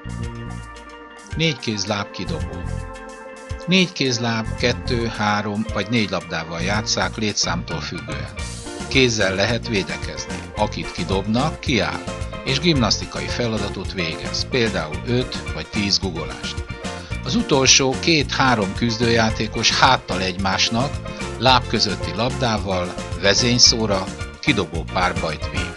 Négykézláb kidobó. Négykézláb 2, 3 vagy 4 labdával játsszák létszámtól függően. Kézzel lehet védekezni. Akit kidobnak, kiáll, és gimnasztikai feladatot végez, például 5 vagy 10 guggolást. Az utolsó 2-3 küzdőjátékos háttal egymásnak, láb közötti labdával, vezényszóra, kidobó párbajt vív.